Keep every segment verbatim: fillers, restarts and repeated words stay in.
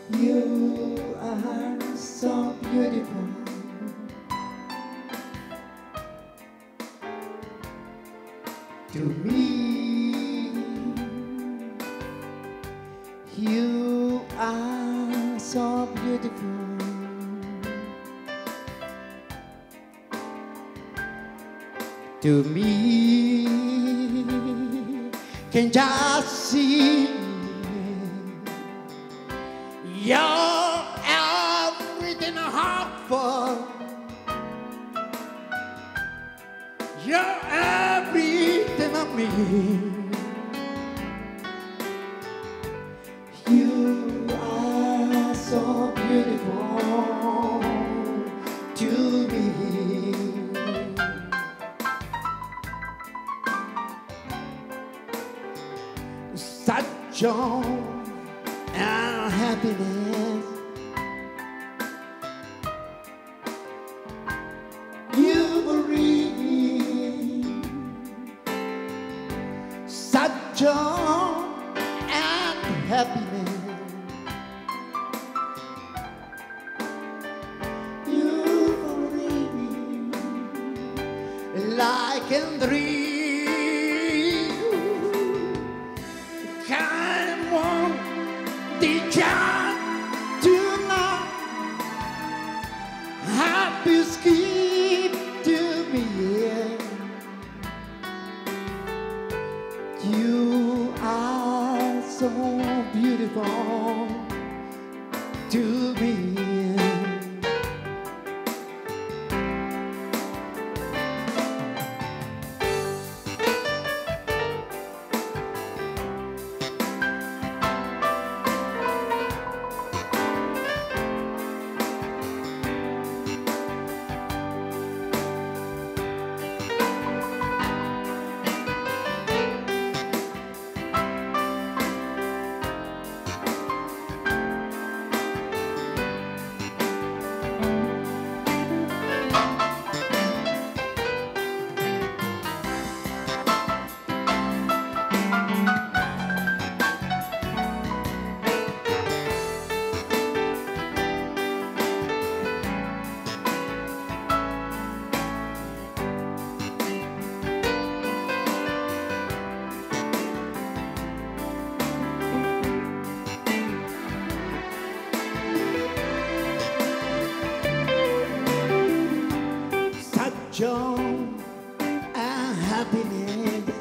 You are so beautiful. To me, you are so beautiful. To me, can just see you're everything I hope for. You're everything of me. You are so beautiful to me. Such joy and happiness. You bring such joy and happiness. You bring like a dream. Kind one, the child to know happy skip to me. You are so beautiful to me. Joy and happiness.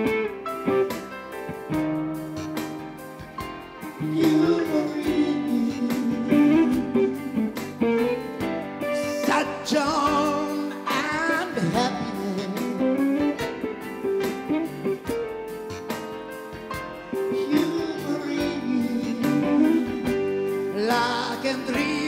You bring such joy and happiness. You bring like a dream.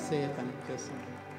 szépen, köszönöm.